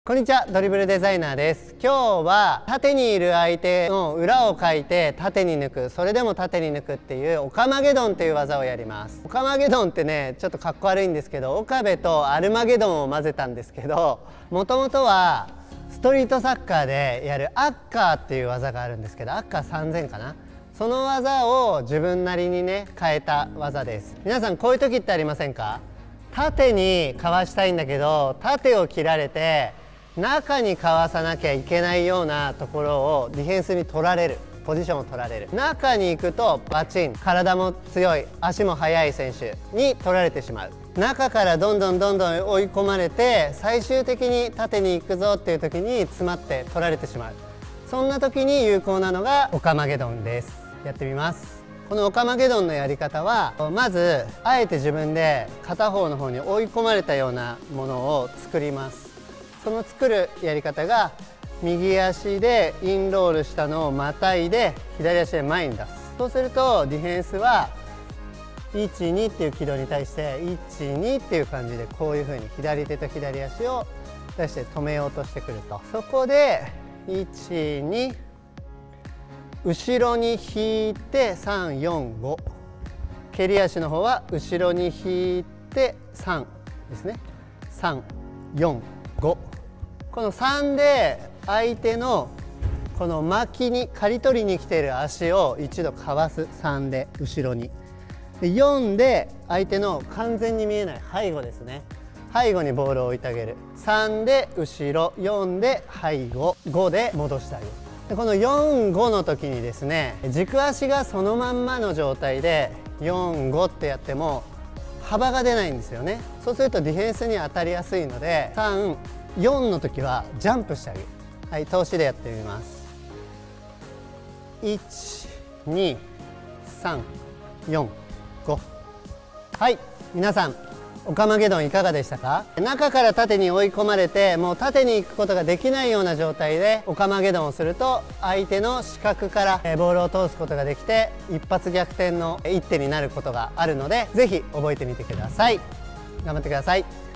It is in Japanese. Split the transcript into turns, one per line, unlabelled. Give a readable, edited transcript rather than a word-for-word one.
こんにちは、ドリブルデザイナーです。今日は縦にいる相手の裏をかいて縦に抜く、それでも縦に抜くっていうオカマゲドンっていう技をやります。オカマゲドンってね、ちょっとかっこ悪いんですけど、岡部とアルマゲドンを混ぜたんですけど、もともとはストリートサッカーでやるアッカーっていう技があるんですけど、アッカー3000かな、その技を自分なりにね変えた技です。皆さんこういう時ってありませんか？縦にかわしたいんだけど縦を切られて中にかわさなきゃいけないようなところをディフェンスに取られる、ポジションを取られる、中に行くとバチン、体も強い足も速い選手に取られてしまう。中からどんどん追い込まれて最終的に縦に行くぞっていう時に詰まって取られてしまう。そんな時に有効なのがオカマゲドンです。やってみます。このオカマゲドンのやり方は、まずあえて自分で片方の方に追い込まれたようなものを作ります。その作るやり方が、右足でインロールしたのをまたいで左足で前に出す。そうするとディフェンスは1、2っていう軌道に対して1、2っていう感じで、こういう風に左手と左足を出して止めようとしてくると、そこで1、2、後ろに引いて3、4、5、蹴り足の方は後ろに引いて3ですね。3、4、5、この3で相手のこの巻きに刈り取りに来ている足を一度かわす。3で後ろに、で4で相手の完全に見えない背後ですね、背後にボールを置いてあげる。3で後ろ、4で背後、5で戻してあげる。でこの4、5の時にですね、軸足がそのまんまの状態で4、5ってやっても幅が出ないんですよね。そうするとディフェンスに当たりやすいので、3、4の時はジャンプしてあげる。はい、通しでやってみます。1、2、3、4、5。はい、皆さんオカマゲドンいかがでしたか？中から縦に追い込まれて、もう縦に行くことができないような状態でオカマゲドンをすると、相手の死角からボールを通すことができて、一発逆転の一手になることがあるので、ぜひ覚えてみてください。頑張ってください。